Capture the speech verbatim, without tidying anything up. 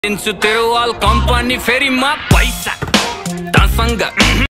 दिन्छु तेरो wall company फेरि म पैसा तसँग